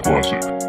Classic.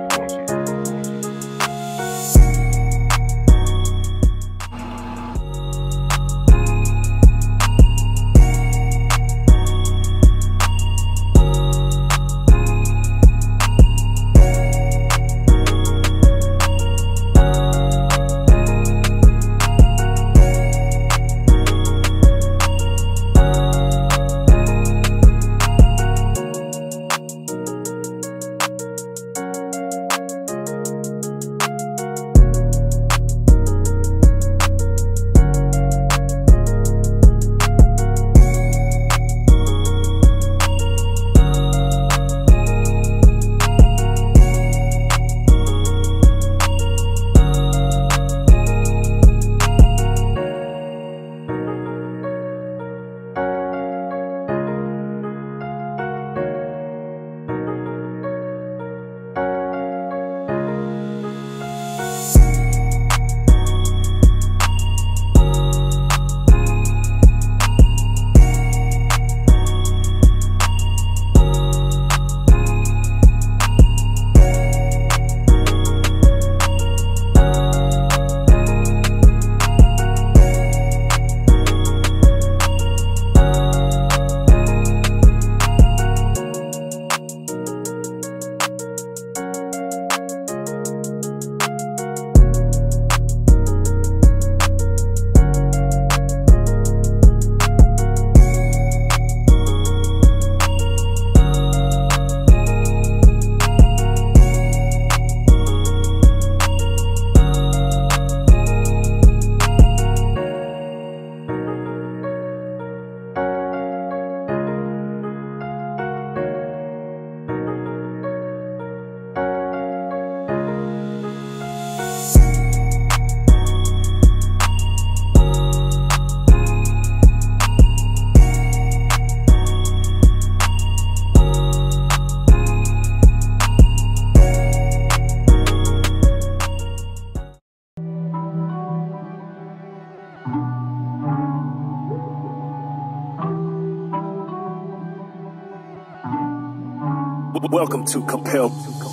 Welcome to Compel.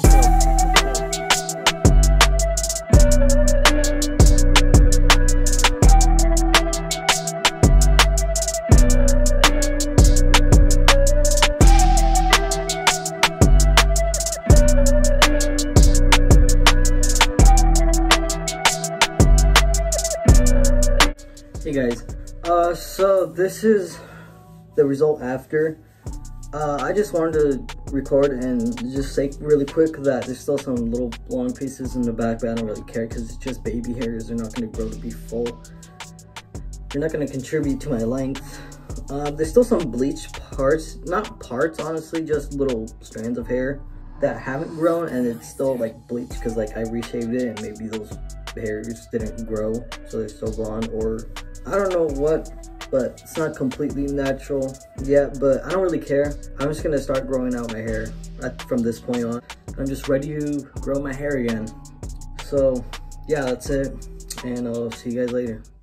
Hey guys, so this is the result after. I just wanted to record and just say really quick that there's still some little long pieces in the back, but I don't really care because it's just baby hairs. They're not going to grow to be full. They're not going to contribute to my length. There's still some bleach parts, not parts honestly, just little strands of hair that haven't grown, and it's still like bleach because like I reshaved it and maybe those hairs didn't grow, so they're still blonde, or I don't know what, but it's not completely natural yet, but I don't really care. I'm just gonna start growing out my hair from this point on. I'm just ready to grow my hair again. So yeah, that's it, and I'll see you guys later.